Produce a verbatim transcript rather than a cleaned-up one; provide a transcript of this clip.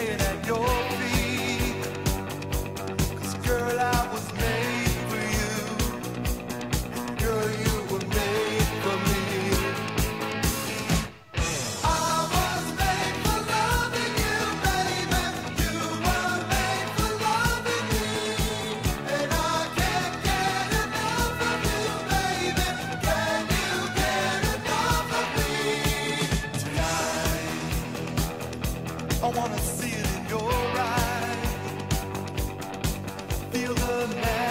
laying at your feet. 'Cause girl, I was made for you. Girl, you were made for me. I was made for loving you, baby. You were made for loving me. And I can't get enough of you, baby. Can you get enough of me? Tonight, I wanna see it in your eyes. Feel the magic.